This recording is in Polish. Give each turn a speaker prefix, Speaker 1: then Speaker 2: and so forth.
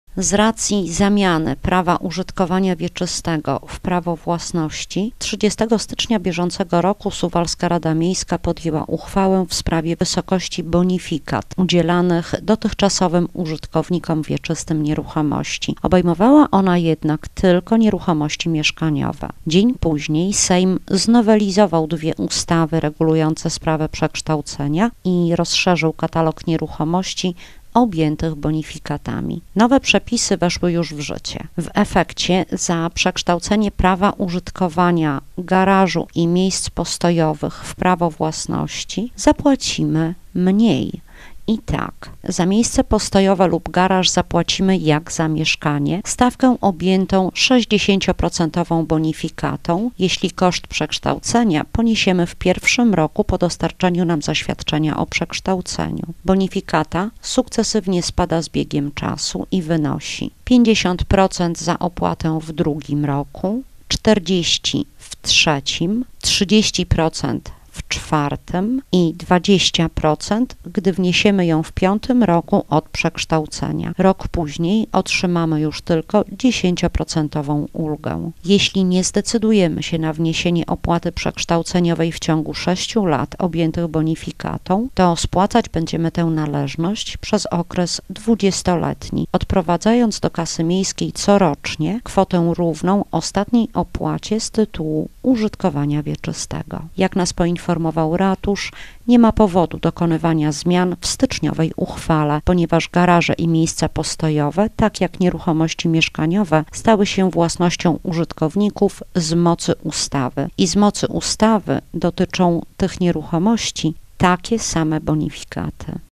Speaker 1: Z racji zamiany prawa użytkowania wieczystego w prawo własności 30 stycznia bieżącego roku Suwalska Rada Miejska podjęła uchwałę w sprawie wysokości bonifikat udzielanych dotychczasowym użytkownikom wieczystym nieruchomości. Obejmowała ona jednak tylko nieruchomości mieszkaniowe. Dzień później Sejm znowelizował dwie ustawy regulujące sprawę przekształcenia i rozszerzył katalog nieruchomości objętych bonifikatami. Nowe przepisy weszły już w życie. W efekcie za przekształcenie prawa użytkowania garażu i miejsc postojowych w prawo własności zapłacimy mniej. I tak, za miejsce postojowe lub garaż zapłacimy jak za mieszkanie stawkę objętą 60% bonifikatą, jeśli koszt przekształcenia poniesiemy w pierwszym roku po dostarczeniu nam zaświadczenia o przekształceniu. Bonifikata sukcesywnie spada z biegiem czasu i wynosi 50% za opłatę w drugim roku, 40% w trzecim, 30% w czwartym i 20%, gdy wniesiemy ją w piątym roku od przekształcenia. Rok później otrzymamy już tylko 10% ulgę. Jeśli nie zdecydujemy się na wniesienie opłaty przekształceniowej w ciągu 6 lat objętych bonifikatą, to spłacać będziemy tę należność przez okres 20-letni, odprowadzając do kasy miejskiej corocznie kwotę równą ostatniej opłacie z tytułu użytkowania wieczystego. Jak nas poinformował ratusz, nie ma powodu dokonywania zmian w styczniowej uchwale, ponieważ garaże i miejsca postojowe, tak jak nieruchomości mieszkaniowe, stały się własnością użytkowników z mocy ustawy i z mocy ustawy dotyczą tych nieruchomości takie same bonifikaty.